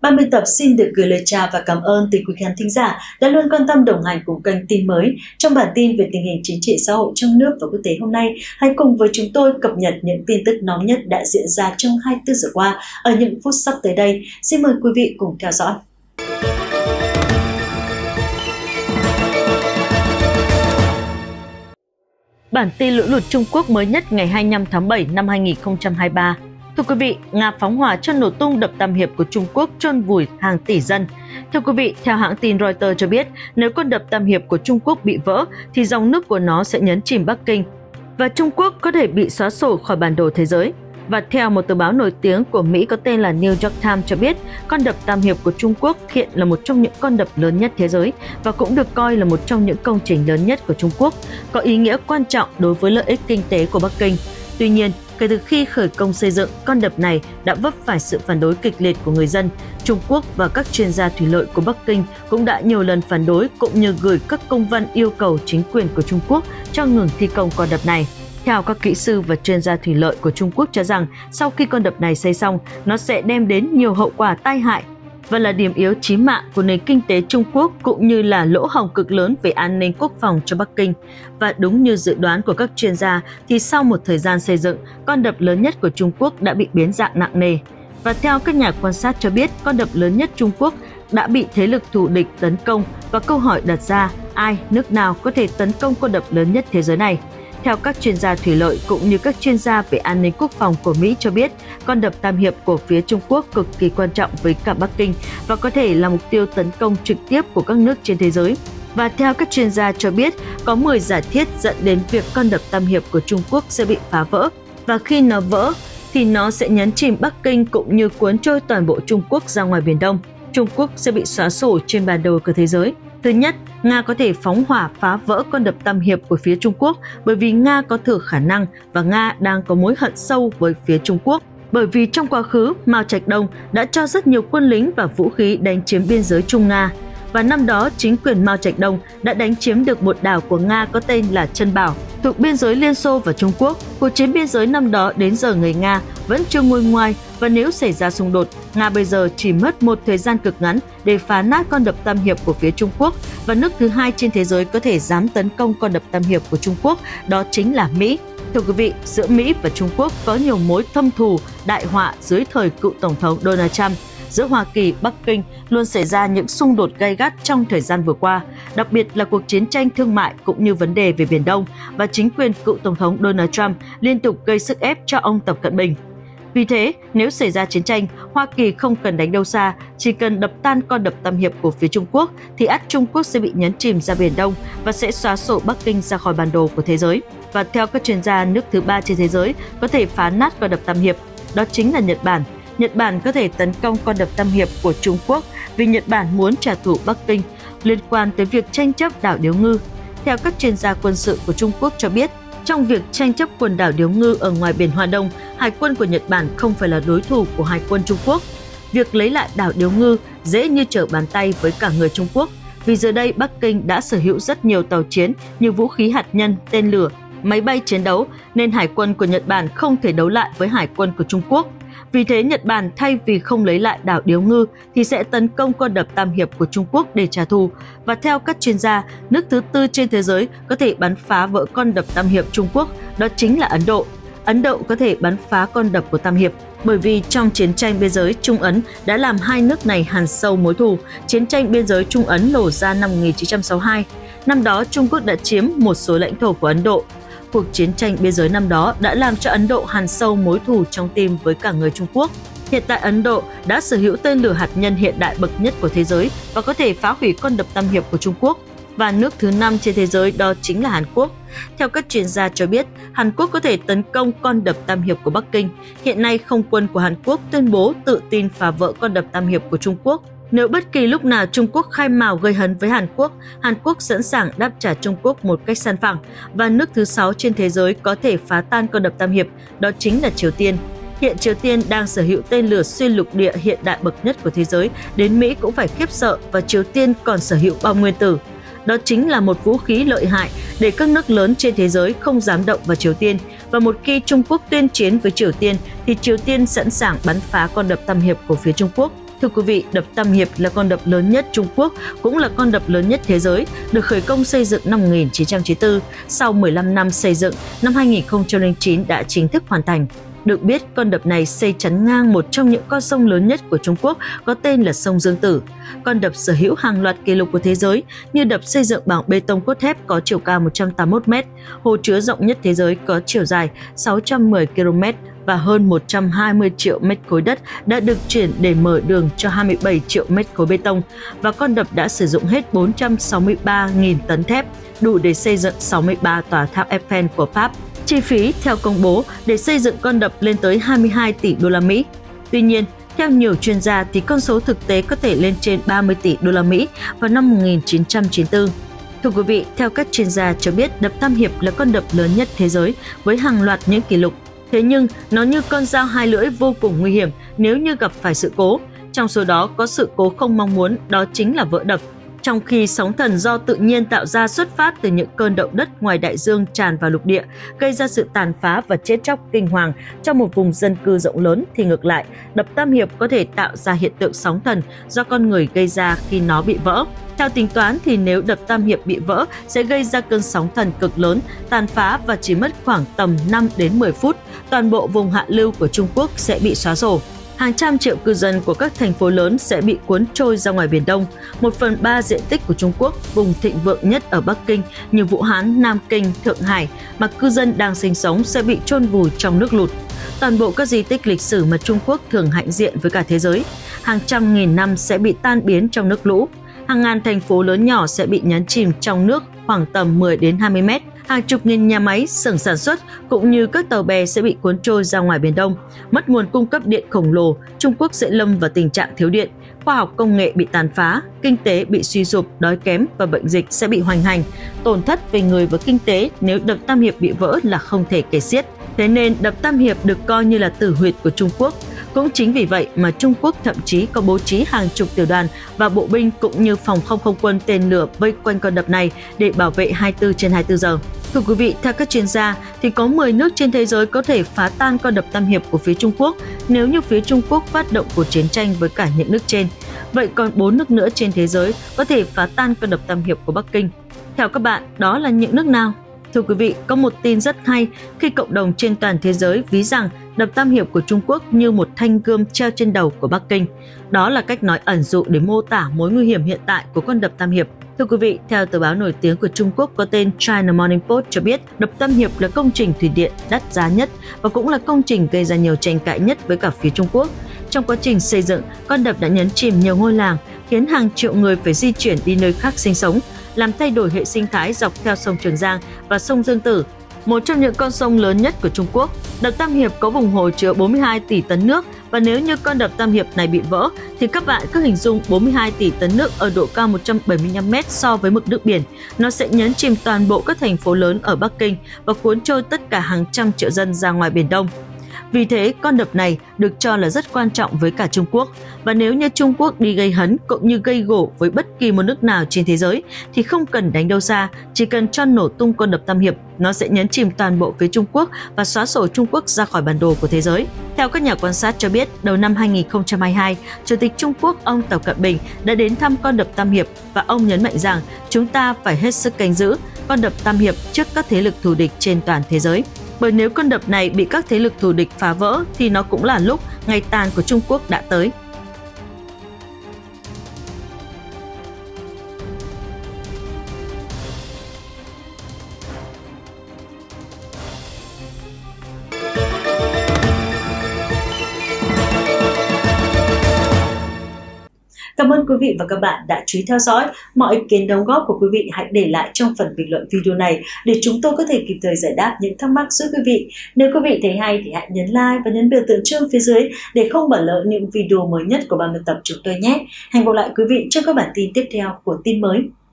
Ban biên tập xin được gửi lời chào và cảm ơn từ quý khán thính giả đã luôn quan tâm đồng hành cùng kênh Tin Mới. Trong bản tin về tình hình chính trị xã hội trong nước và quốc tế hôm nay, hãy cùng với chúng tôi cập nhật những tin tức nóng nhất đã diễn ra trong 24 giờ qua ở những phút sắp tới đây. Xin mời quý vị cùng theo dõi. Bản tin lũ lụt Trung Quốc mới nhất ngày 25 tháng 7 năm 2023. Thưa quý vị, Nga phóng hỏa cho nổ tung đập Tam Hiệp của Trung Quốc chôn vùi hàng tỷ dân. Thưa quý vị, theo hãng tin Reuters cho biết, nếu con đập Tam Hiệp của Trung Quốc bị vỡ, thì dòng nước của nó sẽ nhấn chìm Bắc Kinh và Trung Quốc có thể bị xóa sổ khỏi bản đồ thế giới. Và theo một tờ báo nổi tiếng của Mỹ có tên là New York Times cho biết, con đập Tam Hiệp của Trung Quốc hiện là một trong những con đập lớn nhất thế giới và cũng được coi là một trong những công trình lớn nhất của Trung Quốc, có ý nghĩa quan trọng đối với lợi ích kinh tế của Bắc Kinh. Tuy nhiên, kể từ khi khởi công xây dựng, con đập này đã vấp phải sự phản đối kịch liệt của người dân. Trung Quốc và các chuyên gia thủy lợi của Bắc Kinh cũng đã nhiều lần phản đối cũng như gửi các công văn yêu cầu chính quyền của Trung Quốc cho ngừng thi công con đập này. Theo các kỹ sư và chuyên gia thủy lợi của Trung Quốc cho rằng, sau khi con đập này xây xong, nó sẽ đem đến nhiều hậu quả tai hại và là điểm yếu chí mạng của nền kinh tế Trung Quốc cũng như là lỗ hổng cực lớn về an ninh quốc phòng cho Bắc Kinh. Và đúng như dự đoán của các chuyên gia, thì sau một thời gian xây dựng, con đập lớn nhất của Trung Quốc đã bị biến dạng nặng nề. Và theo các nhà quan sát cho biết, con đập lớn nhất Trung Quốc đã bị thế lực thù địch tấn công và câu hỏi đặt ra, ai, nước nào có thể tấn công con đập lớn nhất thế giới này? Theo các chuyên gia thủy lợi cũng như các chuyên gia về an ninh quốc phòng của Mỹ cho biết, con đập Tam Hiệp của phía Trung Quốc cực kỳ quan trọng với cả Bắc Kinh và có thể là mục tiêu tấn công trực tiếp của các nước trên thế giới. Và theo các chuyên gia cho biết, có 10 giả thiết dẫn đến việc con đập Tam Hiệp của Trung Quốc sẽ bị phá vỡ. Và khi nó vỡ, thì nó sẽ nhấn chìm Bắc Kinh cũng như cuốn trôi toàn bộ Trung Quốc ra ngoài Biển Đông. Trung Quốc sẽ bị xóa sổ trên bản đồ của thế giới. Thứ nhất, Nga có thể phóng hỏa phá vỡ con đập Tam Hiệp của phía Trung Quốc bởi vì Nga có thừa khả năng và Nga đang có mối hận sâu với phía Trung Quốc. Bởi vì trong quá khứ, Mao Trạch Đông đã cho rất nhiều quân lính và vũ khí đánh chiếm biên giới Trung Nga. Và năm đó, chính quyền Mao Trạch Đông đã đánh chiếm được một đảo của Nga có tên là Trân Bảo, thuộc biên giới Liên Xô và Trung Quốc. Cuộc chiến biên giới năm đó đến giờ người Nga vẫn chưa nguôi ngoai và nếu xảy ra xung đột, Nga bây giờ chỉ mất một thời gian cực ngắn để phá nát con đập Tam Hiệp của phía Trung Quốc và nước thứ hai trên thế giới có thể dám tấn công con đập Tam Hiệp của Trung Quốc, đó chính là Mỹ. Thưa quý vị, giữa Mỹ và Trung Quốc có nhiều mối thâm thù, đại họa dưới thời cựu Tổng thống Donald Trump. Giữa Hoa Kỳ, Bắc Kinh luôn xảy ra những xung đột gay gắt trong thời gian vừa qua, đặc biệt là cuộc chiến tranh thương mại cũng như vấn đề về Biển Đông và chính quyền cựu Tổng thống Donald Trump liên tục gây sức ép cho ông Tập Cận Bình. Vì thế, nếu xảy ra chiến tranh, Hoa Kỳ không cần đánh đâu xa, chỉ cần đập tan con đập Tam Hiệp của phía Trung Quốc thì ắt Trung Quốc sẽ bị nhấn chìm ra Biển Đông và sẽ xóa sổ Bắc Kinh ra khỏi bản đồ của thế giới. Và theo các chuyên gia, nước thứ ba trên thế giới có thể phá nát con đập Tam Hiệp, đó chính là Nhật Bản. Nhật Bản có thể tấn công con đập Tam Hiệp của Trung Quốc vì Nhật Bản muốn trả thù Bắc Kinh liên quan tới việc tranh chấp đảo Điếu Ngư. Theo các chuyên gia quân sự của Trung Quốc cho biết, trong việc tranh chấp quần đảo Điếu Ngư ở ngoài biển Hoa Đông, hải quân của Nhật Bản không phải là đối thủ của hải quân Trung Quốc. Việc lấy lại đảo Điếu Ngư dễ như trở bàn tay với cả người Trung Quốc, vì giờ đây Bắc Kinh đã sở hữu rất nhiều tàu chiến như vũ khí hạt nhân, tên lửa, máy bay chiến đấu, nên hải quân của Nhật Bản không thể đấu lại với hải quân của Trung Quốc. Vì thế, Nhật Bản thay vì không lấy lại đảo Điếu Ngư thì sẽ tấn công con đập Tam Hiệp của Trung Quốc để trả thù. Và theo các chuyên gia, nước thứ tư trên thế giới có thể bắn phá vỡ con đập Tam Hiệp Trung Quốc, đó chính là Ấn Độ. Ấn Độ có thể bắn phá con đập của Tam Hiệp bởi vì trong chiến tranh biên giới Trung-Ấn đã làm hai nước này hằn sâu mối thù. Chiến tranh biên giới Trung-Ấn nổ ra năm 1962. Năm đó, Trung Quốc đã chiếm một số lãnh thổ của Ấn Độ. Cuộc chiến tranh biên giới năm đó đã làm cho Ấn Độ hằn sâu mối thù trong tim với cả người Trung Quốc. Hiện tại Ấn Độ đã sở hữu tên lửa hạt nhân hiện đại bậc nhất của thế giới và có thể phá hủy con đập Tam Hiệp của Trung Quốc. Và nước thứ 5 trên thế giới đó chính là Hàn Quốc. Theo các chuyên gia cho biết, Hàn Quốc có thể tấn công con đập Tam Hiệp của Bắc Kinh. Hiện nay, không quân của Hàn Quốc tuyên bố tự tin phá vỡ con đập Tam Hiệp của Trung Quốc. Nếu bất kỳ lúc nào Trung Quốc khai mào gây hấn với Hàn Quốc sẵn sàng đáp trả Trung Quốc một cách sòng phẳng. Và nước thứ 6 trên thế giới có thể phá tan con đập Tam Hiệp, đó chính là Triều Tiên. Hiện Triều Tiên đang sở hữu tên lửa xuyên lục địa hiện đại bậc nhất của thế giới, đến Mỹ cũng phải khiếp sợ và Triều Tiên còn sở hữu bom nguyên tử. Đó chính là một vũ khí lợi hại để các nước lớn trên thế giới không dám động vào Triều Tiên. Và một khi Trung Quốc tuyên chiến với Triều Tiên thì Triều Tiên sẵn sàng bắn phá con đập Tam Hiệp của phía Trung Quốc. Thưa quý vị, đập Tam Hiệp là con đập lớn nhất Trung Quốc, cũng là con đập lớn nhất thế giới, được khởi công xây dựng năm 1994. Sau 15 năm xây dựng, năm 2009 đã chính thức hoàn thành. Được biết, con đập này xây chắn ngang một trong những con sông lớn nhất của Trung Quốc có tên là sông Dương Tử. Con đập sở hữu hàng loạt kỷ lục của thế giới như đập xây dựng bằng bê tông cốt thép có chiều cao 181 m, hồ chứa rộng nhất thế giới có chiều dài 610 km và hơn 120 triệu mét khối đất đã được chuyển để mở đường cho 27 triệu mét khối bê tông, và con đập đã sử dụng hết 463.000 tấn thép, đủ để xây dựng 63 tòa tháp Eiffel của Pháp. Chi phí theo công bố để xây dựng con đập lên tới 22 tỷ đô la Mỹ. Tuy nhiên, theo nhiều chuyên gia thì con số thực tế có thể lên trên 30 tỷ đô la Mỹ vào năm 1994. Thưa quý vị, theo các chuyên gia cho biết, đập Tam Hiệp là con đập lớn nhất thế giới với hàng loạt những kỷ lục. Thế nhưng, nó như con dao hai lưỡi vô cùng nguy hiểm nếu như gặp phải sự cố. Trong số đó có sự cố không mong muốn, đó chính là vỡ đập. Trong khi sóng thần do tự nhiên tạo ra xuất phát từ những cơn động đất ngoài đại dương tràn vào lục địa, gây ra sự tàn phá và chết chóc kinh hoàng trong một vùng dân cư rộng lớn, thì ngược lại, đập Tam Hiệp có thể tạo ra hiện tượng sóng thần do con người gây ra khi nó bị vỡ. Theo tính toán thì nếu đập Tam Hiệp bị vỡ sẽ gây ra cơn sóng thần cực lớn, tàn phá và chỉ mất khoảng tầm 5 đến 10 phút, toàn bộ vùng hạ lưu của Trung Quốc sẽ bị xóa sổ. Hàng trăm triệu cư dân của các thành phố lớn sẽ bị cuốn trôi ra ngoài Biển Đông. 1/3 diện tích của Trung Quốc, vùng thịnh vượng nhất ở Bắc Kinh như Vũ Hán, Nam Kinh, Thượng Hải mà cư dân đang sinh sống sẽ bị chôn vùi trong nước lụt. Toàn bộ các di tích lịch sử mà Trung Quốc thường hãnh diện với cả thế giới, hàng trăm nghìn năm sẽ bị tan biến trong nước lũ. Hàng ngàn thành phố lớn nhỏ sẽ bị nhấn chìm trong nước khoảng tầm 10 đến 20 mét. Hàng chục nghìn nhà máy, xưởng sản xuất cũng như các tàu bè sẽ bị cuốn trôi ra ngoài Biển Đông. Mất nguồn cung cấp điện khổng lồ, Trung Quốc sẽ lâm vào tình trạng thiếu điện. Khoa học công nghệ bị tàn phá, kinh tế bị suy sụp, đói kém và bệnh dịch sẽ bị hoành hành. Tổn thất về người và kinh tế nếu đập Tam Hiệp bị vỡ là không thể kể xiết. Thế nên đập Tam Hiệp được coi như là tử huyệt của Trung Quốc. Cũng chính vì vậy mà Trung Quốc thậm chí có bố trí hàng chục tiểu đoàn và bộ binh cũng như phòng không không quân tên lửa vây quanh con đập này để bảo vệ 24 trên 24 giờ. Thưa quý vị, theo các chuyên gia thì có 10 nước trên thế giới có thể phá tan con đập Tam Hiệp của phía Trung Quốc nếu như phía Trung Quốc phát động cuộc chiến tranh với cả những nước trên. Vậy còn 4 nước nữa trên thế giới có thể phá tan con đập Tam Hiệp của Bắc Kinh. Theo các bạn, đó là những nước nào? Thưa quý vị, có một tin rất hay khi cộng đồng trên toàn thế giới ví rằng đập Tam Hiệp của Trung Quốc như một thanh gươm treo trên đầu của Bắc Kinh. Đó là cách nói ẩn dụ để mô tả mối nguy hiểm hiện tại của con đập Tam Hiệp. Thưa quý vị, theo tờ báo nổi tiếng của Trung Quốc có tên China Morning Post cho biết, đập Tam Hiệp là công trình thủy điện đắt giá nhất và cũng là công trình gây ra nhiều tranh cãi nhất với cả phía Trung Quốc. Trong quá trình xây dựng, con đập đã nhấn chìm nhiều ngôi làng, khiến hàng triệu người phải di chuyển đi nơi khác sinh sống, làm thay đổi hệ sinh thái dọc theo sông Trường Giang và sông Dương Tử, một trong những con sông lớn nhất của Trung Quốc. Đập Tam Hiệp có vùng hồ chứa 42 tỷ tấn nước, và nếu như con đập Tam Hiệp này bị vỡ thì các bạn cứ hình dung 42 tỷ tấn nước ở độ cao 175 m so với mực nước biển. Nó sẽ nhấn chìm toàn bộ các thành phố lớn ở Bắc Kinh và cuốn trôi tất cả hàng trăm triệu dân ra ngoài Biển Đông. Vì thế, con đập này được cho là rất quan trọng với cả Trung Quốc. Và nếu như Trung Quốc đi gây hấn cũng như gây gổ với bất kỳ một nước nào trên thế giới thì không cần đánh đâu xa, chỉ cần cho nổ tung con đập Tam Hiệp, nó sẽ nhấn chìm toàn bộ phía Trung Quốc và xóa sổ Trung Quốc ra khỏi bản đồ của thế giới. Theo các nhà quan sát cho biết, đầu năm 2022, Chủ tịch Trung Quốc ông Tập Cận Bình đã đến thăm con đập Tam Hiệp và ông nhấn mạnh rằng chúng ta phải hết sức canh giữ con đập Tam Hiệp trước các thế lực thù địch trên toàn thế giới. Bởi nếu con đập này bị các thế lực thù địch phá vỡ thì nó cũng là lúc ngày tàn của Trung Quốc đã tới. Cảm ơn quý vị và các bạn đã chú ý theo dõi. Mọi ý kiến đóng góp của quý vị hãy để lại trong phần bình luận video này để chúng tôi có thể kịp thời giải đáp những thắc mắc giúp quý vị. Nếu quý vị thấy hay thì hãy nhấn like và nhấn biểu tượng chuông phía dưới để không bỏ lỡ những video mới nhất của ban biên tập chúng tôi nhé. Hẹn gặp lại quý vị trong các bản tin tiếp theo của Tin Mới.